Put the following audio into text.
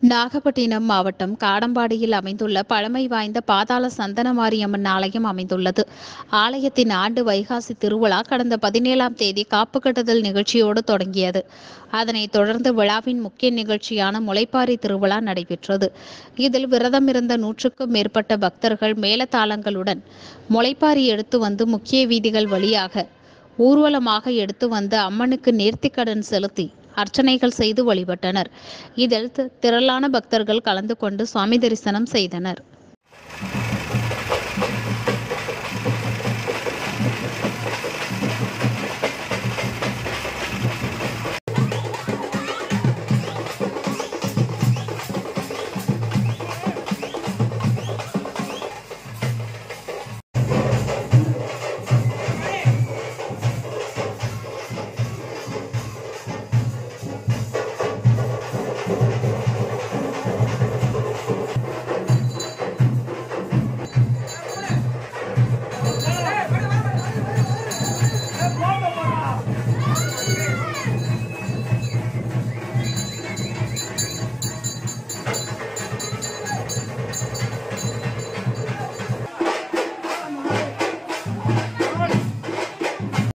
நாகப்பட்டினம் மாவட்டம் காடம்பாடியில் அமைந்துள்ள பழமை வாய்ந்த பாதாள சந்தனமாரியம்மன் ஆலயம் அமைந்துள்ளது. ஆலயத்தின் ஆண்டு வைகாசி திருவிழா கடந்த 17ஆம் தேதி காப்பு கட்டுதல் நிகழ்ச்சியோடு தொடங்கியது. அதனைத் தொடர்ந்து விழாவின் முக்கிய நிகழ்ச்சியான முளைப்பாரி திருவிழா நடைபெற்றது. இதில் விரதமிருந்த 100க்கும் மேற்பட்ட பக்தர்கள் மேளதாளங்களுடன் முளைப்பாரி எடுத்து வந்து முக்கிய வீதிகள் வழியாக ஊர்வலமாக எடுத்து வந்து அம்மனுக்கு நேர்த்திக்கடன் செலுத்தி அர்ச்சனைகள் செய்து வழிபட்டனர். இதில் திரளான பக்தர்கள் கலந்து கொண்டு சுவாமி தரிசனம் செய்தனர்.